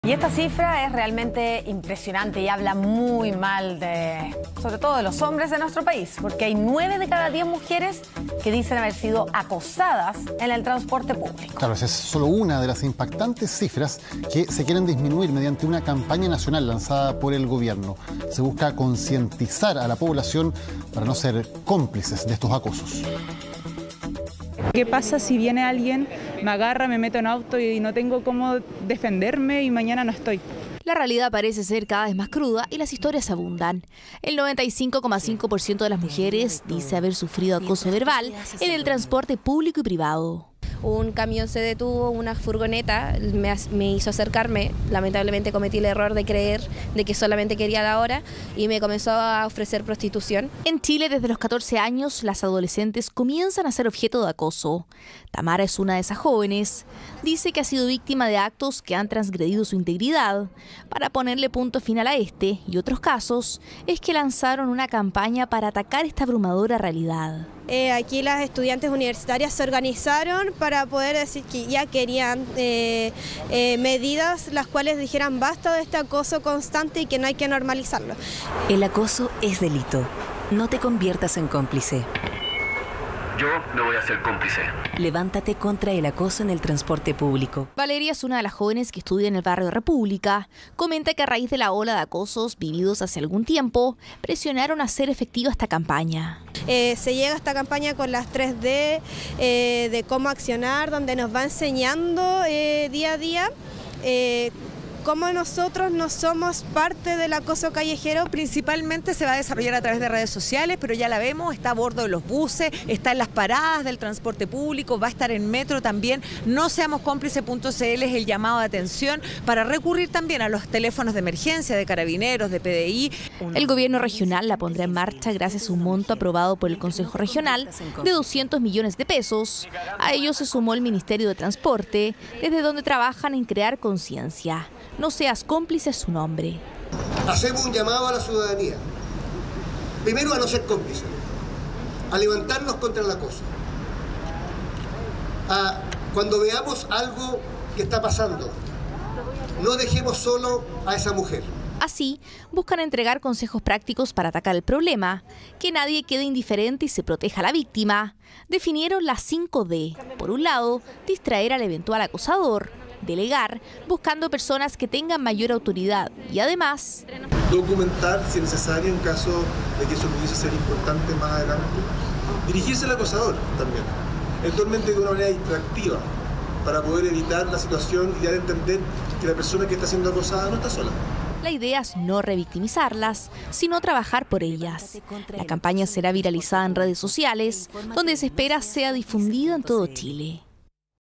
Y esta cifra es realmente impresionante y habla muy mal sobre todo de los hombres de nuestro país, porque hay 9 de cada 10 mujeres que dicen haber sido acosadas en el transporte público. Claro, esa es solo una de las impactantes cifras que se quieren disminuir mediante una campaña nacional lanzada por el gobierno. Se busca concientizar a la población para no ser cómplices de estos acosos. ¿Qué pasa si viene alguien, me agarra, me mete en auto y no tengo cómo defenderme y mañana no estoy? La realidad parece ser cada vez más cruda y las historias abundan. El 95,5% de las mujeres dice haber sufrido acoso verbal en el transporte público y privado. Un camión se detuvo, una furgoneta me hizo acercarme. Lamentablemente cometí el error de creer de que solamente quería la hora y me comenzó a ofrecer prostitución. En Chile, desde los 14 años, las adolescentes comienzan a ser objeto de acoso. Tamara es una de esas jóvenes. Dice que ha sido víctima de actos que han transgredido su integridad. Para ponerle punto final a este y otros casos, es que lanzaron una campaña para atacar esta abrumadora realidad. Aquí las estudiantes universitarias se organizaron para poder decir que ya querían medidas las cuales dijeran basta de este acoso constante y que no hay que normalizarlo. El acoso es delito. No te conviertas en cómplice. Yo no voy a ser cómplice. Levántate contra el acoso en el transporte público. Valeria es una de las jóvenes que estudia en el barrio República. Comenta que a raíz de la ola de acosos vividos hace algún tiempo, presionaron a hacer efectiva esta campaña. Se llega a esta campaña con las 3D de cómo accionar, donde nos va enseñando día a día cómo nosotros no somos parte del acoso callejero. Principalmente se va a desarrollar a través de redes sociales, pero ya la vemos, está a bordo de los buses, está en las paradas del transporte público, va a estar en metro también. No seamos cómplices.cl es el llamado de atención para recurrir también a los teléfonos de emergencia de Carabineros, de PDI. El gobierno regional la pondrá en marcha gracias a un monto aprobado por el Consejo Regional de 200 millones de pesos. A ello se sumó el Ministerio de Transporte, desde donde trabajan en crear conciencia. No seas cómplice es su nombre. Hacemos un llamado a la ciudadanía. Primero, a no ser cómplice, a levantarnos contra el acoso. Cuando veamos algo que está pasando, no dejemos solo a esa mujer. Así, buscan entregar consejos prácticos para atacar el problema, que nadie quede indiferente y se proteja a la víctima. Definieron las 5D. Por un lado, distraer al eventual acosador. Delegar, buscando personas que tengan mayor autoridad y además documentar si es necesario en caso de que eso pudiese ser importante más adelante. Dirigirse al acosador también, eventualmente de una manera distractiva, para poder evitar la situación y dar a entender que la persona que está siendo acosada no está sola. La idea es no revictimizarlas, sino trabajar por ellas. La campaña será viralizada en redes sociales, donde se espera sea difundida en todo Chile.